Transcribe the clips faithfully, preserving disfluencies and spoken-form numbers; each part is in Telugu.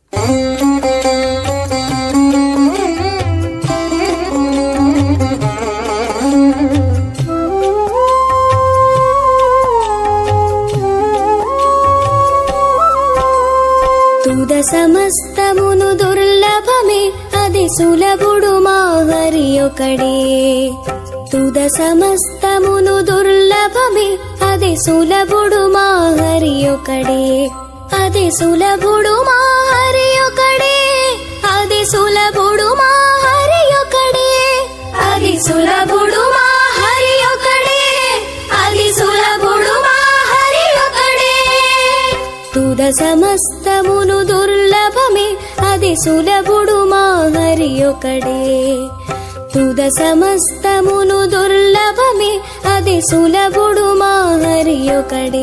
తుద సమస్తమును దుర్లభమే అది సులభుడు మా హరి ఒకడే. తుద సమస్తమును దుర్లభమే అది సులభుడు మా హరి ఒకడే. అది సులభుడు మా హరి ఒకడే. అది సులభుడు మా హరి ఒకడే. అది సులభుడు మా హరి ఒకడే. అది సులభుడు మా హరి ఒకడే. తుద సమస్తమును దుర్లభమే అది సులభుడు మా హరి ఒకడే. తుద సమస్తమును దుర్లభమే అది సులభుడు మా హరి ఒకడే.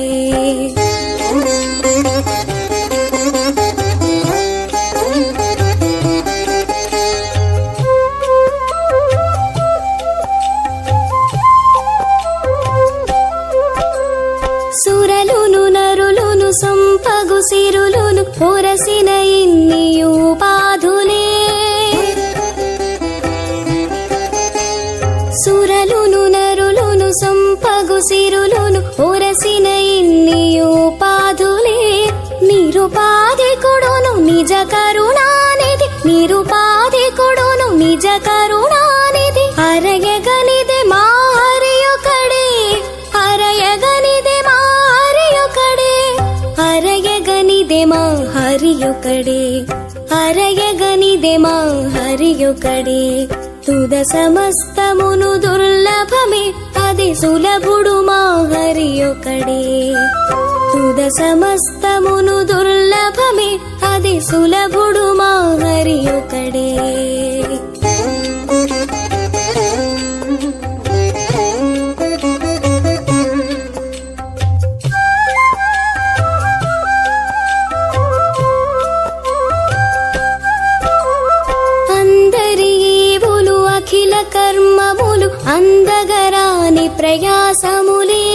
సురలును నరులును సంపగు సిరులును పొరసిన ఇన్నియు పాధులే. సురలును నరులును సంపగు సిరులును పొరసిన ఇన్నియు పాధులే. నిరుపాధికుడును నిజ కరుణానిధి. నిరుపాధికుడును నిజ కరుణానిధి. అరయగనిదే మా హరి ఒకడే. అరయగనిదే మా హరి ఒకడే. అరయగనిదే మా హరి ఒకడే. అరయగనిదే మా హరి ఒకడే. తుద సమస్తమును దుర్లభమే అది సులభుడు మా హరి ఒకడే. తుద సమస్తమును దుర్లభమే అది సులభుడు మా హరి ఒకడే. అఖిల కర్మములు అందగరాని ప్రయాసములే.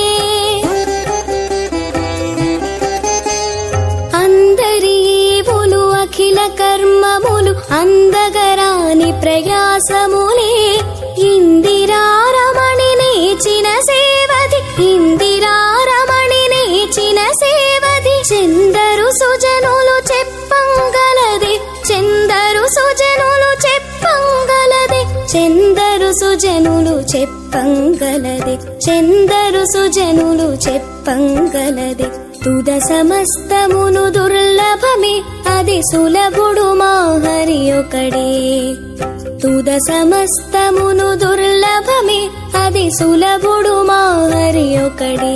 అందరి ఏవులు అఖిల కర్మములు అందగరాని ప్రయాసములే. ఇందిరారమణి నేచిన సేవది. ఇందిరారమణి నేచిన సేవది. చెందరు సుజనులు చెప్పంగలది. చెందరు సుజనులు చెప్పంగలది. చెందరు సుజనులు చెప్పంగలది. చెందరు సుజనులు చెప్పంగలది. తుద సమస్తమును దుర్లభమే అది సులభుడు మా హరి ఒకడే. తుద సమస్తమును దుర్లభమే అది సులభుడు మా హరి ఒకడే.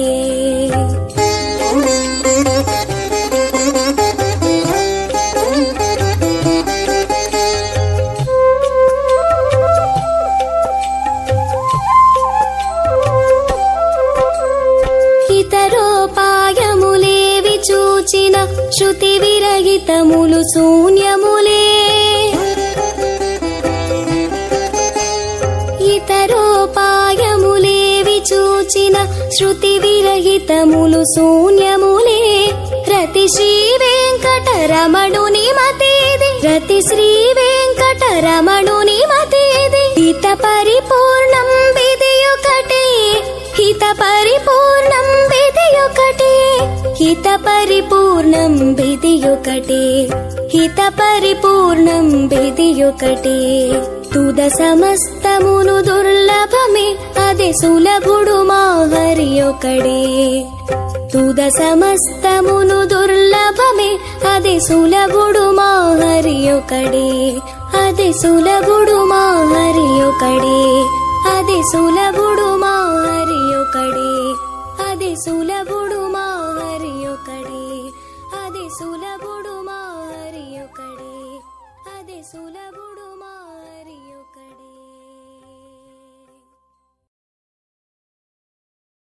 ఇతరోపాయములేవి చూచిన శృతి విరహితములు శూన్యములే. ఇతరోపాయములేవి చూచిన శృతి విరహితములు శూన్యములే. రతి శ్రీ వెంకటరమణుని మతేది. రతి శ్రీ వెంకటరమణుని మతేది. హిత పరిపూర్ణం విధియొకటే. హిత పరిపూర్ణం విధియొకటే. హిత పరిపూర్ణం విధియొకటే. హిత పరిపూర్ణం విధియొకటే. తుద సమస్తమును దుర్లభమే అది సులభుడు మా హరి ఒకడే. తుద సమస్తమును దుర్లభమే అది సులభుడు మా హరి ఒకడే. అది సులభుడు మా హరి ఒకడే. అది సులభుడు మా హరి ఒకడే. అది సులభుడు మా హరి ఒకడే. అది సులభుడు మా హరి ఒకడే. అది సులభుడు